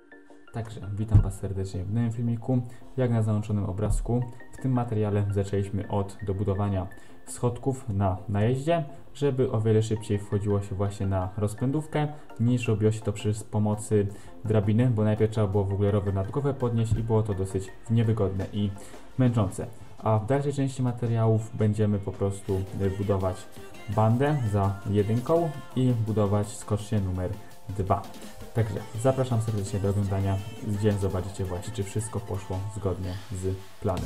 Także witam Was serdecznie w nowym filmiku. Jak na załączonym obrazku, w tym materiale zaczęliśmy od dobudowania schodków na najeździe, żeby o wiele szybciej wchodziło się właśnie na rozpędówkę, niż robiło się to przy pomocy drabiny, bo najpierw trzeba było w ogóle rower nad głowę podnieść i było to dosyć niewygodne i męczące. A w dalszej części materiałów będziemy po prostu budować bandę za jedynką i budować skocznie numer 2. Także zapraszam serdecznie do oglądania, gdzie zobaczycie właśnie, czy wszystko poszło zgodnie z planem.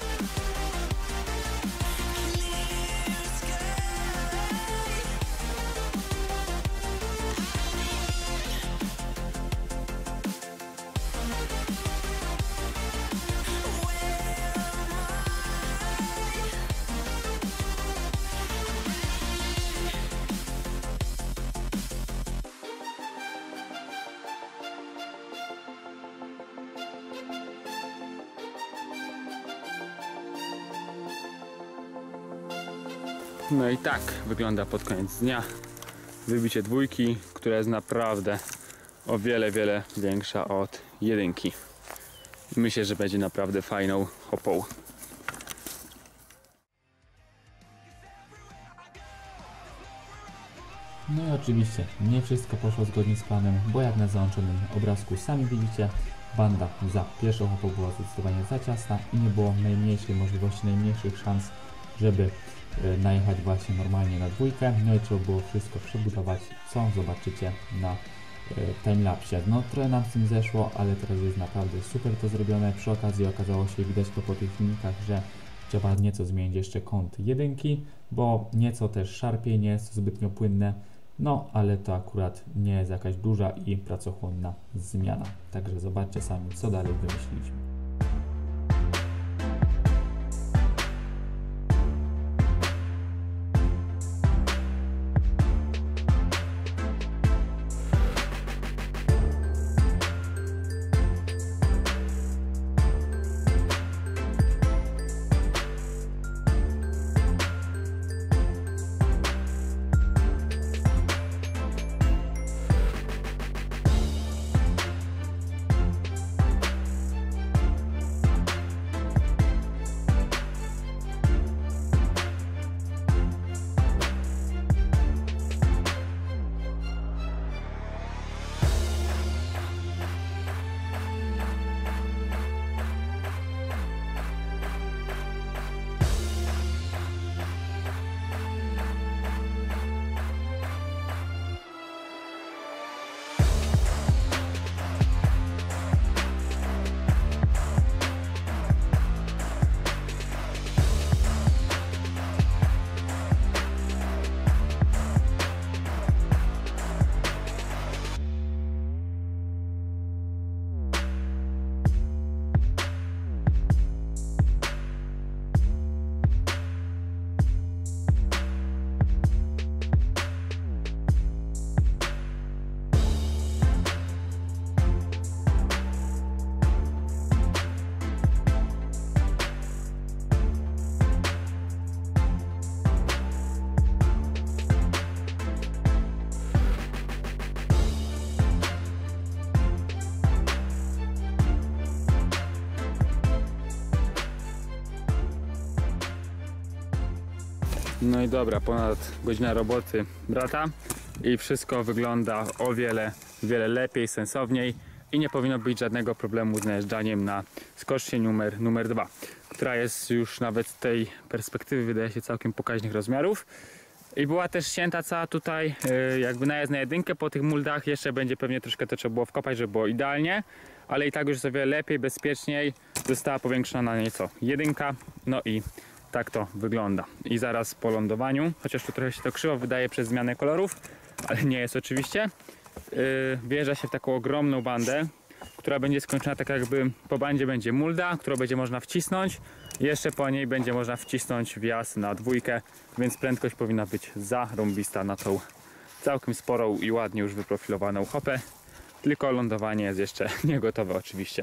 No i tak wygląda pod koniec dnia wybicie dwójki, która jest naprawdę o wiele większa od jedynki. Myślę, że będzie naprawdę fajną hopą. No i oczywiście nie wszystko poszło zgodnie z planem, bo jak na załączonym obrazku sami widzicie, banda za pierwszą hopą była zdecydowanie za ciasna i nie było najmniejszej możliwości, najmniejszych szans, żeby najechać właśnie normalnie na dwójkę. No i trzeba było wszystko przebudować, co zobaczycie na timelapsie. No trochę nam z tym zeszło, ale teraz jest naprawdę super to zrobione. Przy okazji okazało się, widać to po tych filmikach, że trzeba nieco zmienić jeszcze kąt jedynki, bo nieco też szarpie, nie jest to zbytnio płynne. No ale to akurat nie jest jakaś duża i pracochłonna zmiana. Także zobaczcie sami, co dalej wymyśliliśmy. No i dobra, ponad godzina roboty brata i wszystko wygląda o wiele lepiej, sensowniej i nie powinno być żadnego problemu z najeżdżaniem na skocznie numer 2, która jest już nawet z tej perspektywy wydaje się całkiem pokaźnych rozmiarów i była też ścięta cała tutaj jakby najazd na jedynkę po tych muldach. Jeszcze będzie pewnie troszkę to trzeba było wkopać, żeby było idealnie, ale i tak już o wiele lepiej, bezpieczniej została powiększona na nieco jedynka. No i tak to wygląda. I zaraz po lądowaniu, chociaż tu trochę się to krzywo wydaje przez zmianę kolorów, ale nie jest oczywiście, wjeżdża się w taką ogromną bandę, która będzie skończona tak jakby po bandzie będzie mulda, którą będzie można wcisnąć. Jeszcze po niej będzie można wcisnąć wjazd na dwójkę, więc prędkość powinna być zarąbista na tą całkiem sporą i ładnie już wyprofilowaną hopę. Tylko lądowanie jest jeszcze nie gotowe oczywiście.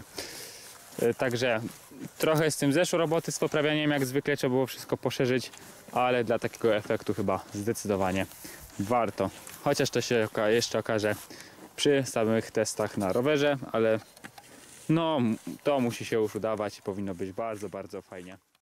Także trochę z tym zeszło roboty z poprawianiem, jak zwykle trzeba było wszystko poszerzyć, ale dla takiego efektu chyba zdecydowanie warto. Chociaż to się jeszcze okaże przy samych testach na rowerze, ale no to musi się już udawać i powinno być bardzo, bardzo fajnie.